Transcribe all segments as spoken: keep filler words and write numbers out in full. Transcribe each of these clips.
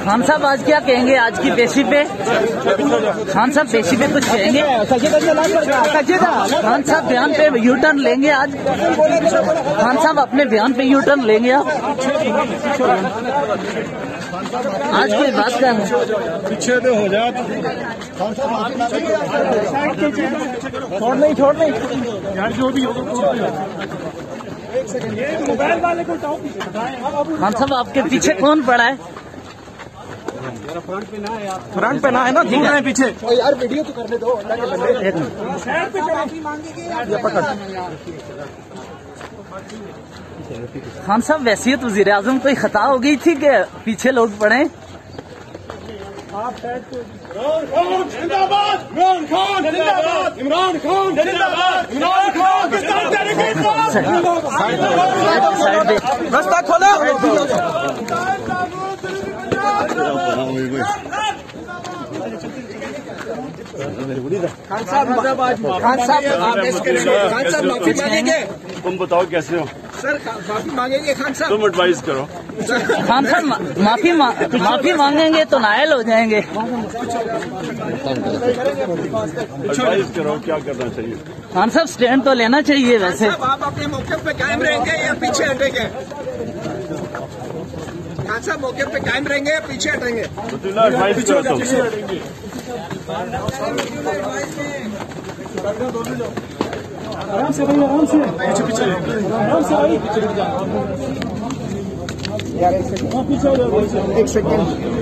खान साहब आज क्या कहेंगे आज की पेशी पे? खान साहब पेशी पे कुछ कहेंगे? खान साहब बयान पे यू टर्न लेंगे आज? खान साहब अपने बयान पे यू टर्न लेंगे आप? आज कोई बात कर पीछे तो हो जाए। छोड़ नहीं छोड़ नहीं यार जो भी होगा मोबाइल वाले को खान साहब आपके पीछे कौन पड़ा है? फ्रंट पे ना है यार, फ्रंट पे ना है ना, दूर है पीछे। यार वीडियो तो करने दो। एक खान साहब वैसे ही वजीर आजम कोई खता हो गई थी कि पीछे लोग पड़े? आप साइड पे जिंदाबाद इमरान खान, जिंदाबाद इमरान खान, जिंदाबाद इमरान खान। साइड पे रास्ता खोलो। खान साहब खान साहब आप ऐसे करेंगे? खान साहब माफी मांगेंगे? तुम बताओ कैसे हो सर माफी मांगेंगे खान साहब? तुम एडवाइस करो। खान साहब माफी माफी मांगेंगे तो नायल हो जाएंगे। एडवाइस करो क्या करना चाहिए। खान साहब स्टैंड तो लेना चाहिए वैसे। आप अपने मौके पे कायम रहेंगे या पीछे हटेंगे? खान साहब मौके पे कायम रहेंगे या पीछे हटेंगे? एडवाइस करो तुम। आराम से भाई, आराम से पीछे पीछे आराम से भाई। यार एक सेकंड पीछे एक सेकंड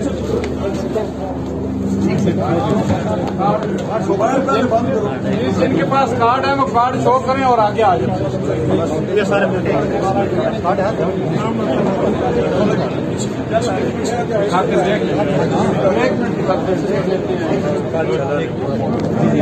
मोबाइल पहले बंद करो। जिनके पास कार्ड है वो कार्ड शो करें और आगे आ जाओ। ये सारे कार्ड है।